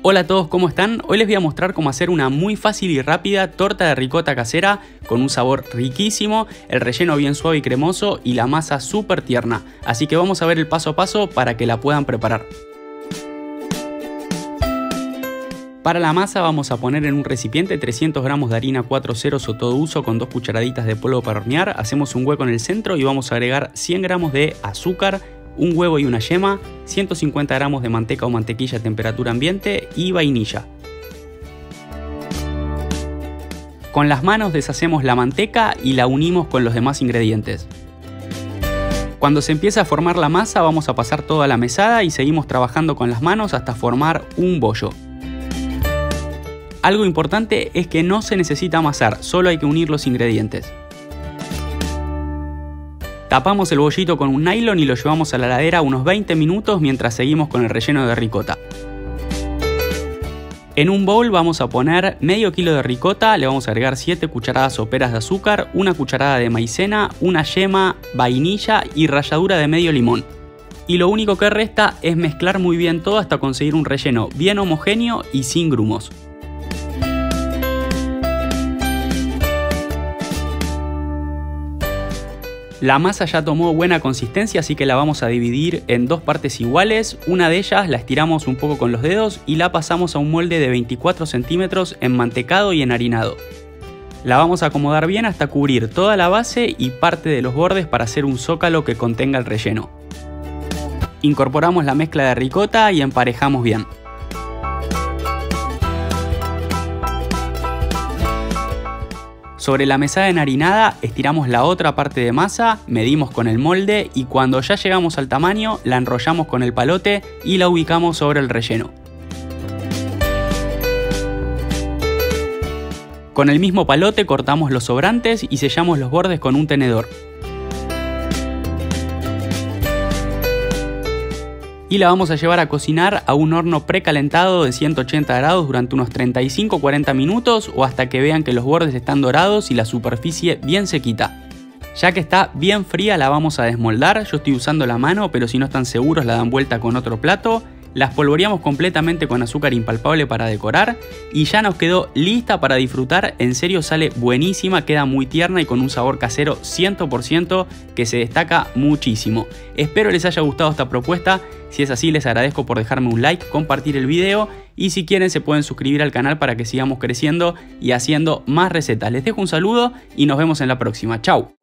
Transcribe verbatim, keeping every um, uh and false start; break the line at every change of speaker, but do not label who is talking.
Hola a todos, ¿cómo están? Hoy les voy a mostrar cómo hacer una muy fácil y rápida torta de ricota casera con un sabor riquísimo, el relleno bien suave y cremoso y la masa súper tierna. Así que vamos a ver el paso a paso para que la puedan preparar. Para la masa vamos a poner en un recipiente trescientos gramos de harina cuatro ceros o todo uso con dos cucharaditas de polvo para hornear. Hacemos un hueco en el centro y vamos a agregar cien gramos de azúcar, un huevo y una yema, ciento cincuenta gramos de manteca o mantequilla a temperatura ambiente y vainilla. Con las manos deshacemos la manteca y la unimos con los demás ingredientes. Cuando se empieza a formar la masa vamos a pasar toda la mesada y seguimos trabajando con las manos hasta formar un bollo. Algo importante es que no se necesita amasar, solo hay que unir los ingredientes. Tapamos el bollito con un nylon y lo llevamos a la heladera unos veinte minutos mientras seguimos con el relleno de ricota. En un bowl vamos a poner medio kilo de ricota, le vamos a agregar siete cucharadas soperas de azúcar, una cucharada de maicena, una yema, vainilla y ralladura de medio limón. Y lo único que resta es mezclar muy bien todo hasta conseguir un relleno bien homogéneo y sin grumos. La masa ya tomó buena consistencia, así que la vamos a dividir en dos partes iguales. Una de ellas la estiramos un poco con los dedos y la pasamos a un molde de veinticuatro centímetros enmantecado y enharinado. La vamos a acomodar bien hasta cubrir toda la base y parte de los bordes para hacer un zócalo que contenga el relleno. Incorporamos la mezcla de ricota y emparejamos bien. Sobre la mesada enharinada estiramos la otra parte de masa, medimos con el molde y cuando ya llegamos al tamaño la enrollamos con el palote y la ubicamos sobre el relleno. Con el mismo palote cortamos los sobrantes y sellamos los bordes con un tenedor. Y la vamos a llevar a cocinar a un horno precalentado de ciento ochenta grados durante unos treinta y cinco a cuarenta minutos o hasta que vean que los bordes están dorados y la superficie bien sequita. Ya que está bien fría la vamos a desmoldar, yo estoy usando la mano, pero si no están seguros la dan vuelta con otro plato. La espolvoreamos completamente con azúcar impalpable para decorar y ya nos quedó lista para disfrutar. En serio sale buenísima, queda muy tierna y con un sabor casero cien por ciento que se destaca muchísimo. Espero les haya gustado esta propuesta, si es así les agradezco por dejarme un like, compartir el video y si quieren se pueden suscribir al canal para que sigamos creciendo y haciendo más recetas. Les dejo un saludo y nos vemos en la próxima. Chau.